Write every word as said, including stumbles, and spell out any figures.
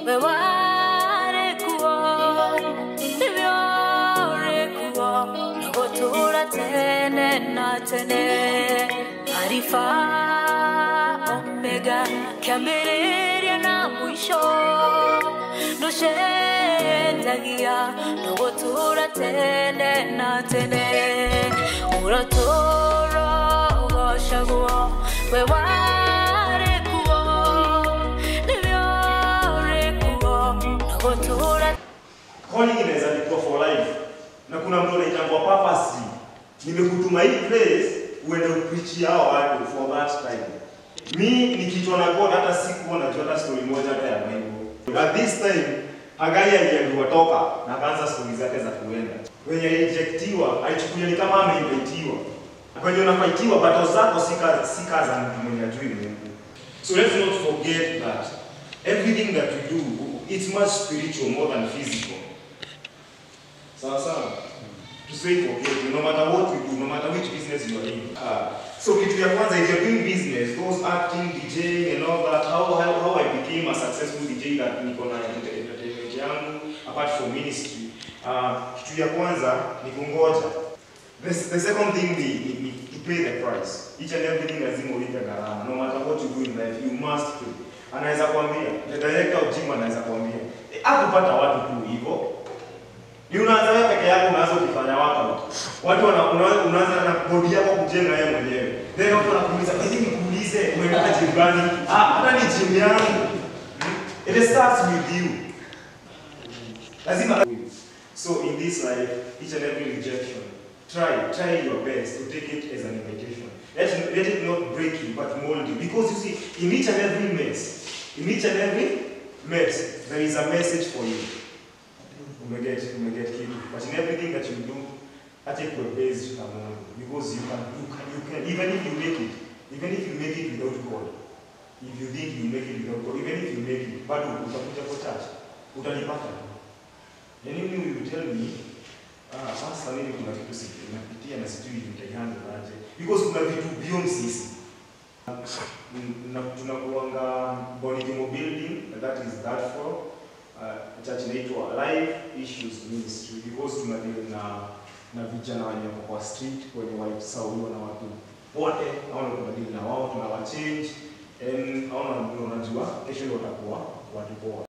weware kuo nivyore kuo nogotura tene na tene Arifa Omega Kambereria na mwisho Noshendagia nogotura tene na tene Uratoro goshaguo weware kuo nivyore kuo nogotura Calling inaweza kuwa for life. Na kuna mtu anaitangwa purposely. Nimekutuma hii place uende upreach hao watu for that time. Mi nikitwa na God hata sikuwa najua hata story moja hata ya Bible. At this time Hagai aliambiwa toka na akaanza story zake za kuenda. Wenye rejectiwa alichukulia ni kama ameinvitiwa. Kwenye unafightiwa battles zako sika sika za mtu mwenye ajui Mungu. So let's not forget that everything that we do, it's much spiritual more than physical. Sawa sawa. To say forget, no matter what we do, no matter which business you are in. Uh, so kitu ya kwanza, if you're doing business, those acting, DJing and all that, how, how, how I became a successful D J that niko na entertainment yangu, apart from ministry. Uh, kitu ya kwanza ni kungoja. The, the second thing we, we, we to pay the price. Each and everything lazima ulipe gharama. No matter what you do in life, you must pay. Anaweza kuambia, the director of gym anaweza kuambia, hakupata watu tu hivyo. Ni unaanza wewe peke yako unaanza kufanya watu. Watu wana unaanza na body yako kujenga yeye mwenyewe. Then watu wanakuuliza, "Kwa nini nikuulize umeenda gym gani?" Ah, hata ni gym yangu. It starts with you. Lazima. So in this life, each and every rejection, try, try your best to take it as an invitation. Let, let it not break you, but mold you. Because you see, in each and every mess, in each and every mess, there is a message for you. You may get, you may get killed. But in everything that you do, I take your base to Mungu. Because you can, you can, you can, even if you make it, even if you make it without God, if you think you make it without God, even if you make it, bado utakuja kwa church, utanipata. And if you will tell me, ah, sasa mimi kuna kitu sisi napitia na sijui nitahandle aje. Because kuna vitu beyond sisi. Na tunakuanga Bonigimo building, that is that for uh, church inaitwa Life Issues Ministry, because tunadeal na na vijana wenye kwa street wenye walisauliwa na watu wote, hao ndio tunadeal na wao, tunawachange and hao ndio unajua kesho ndio watakuwa watu poa.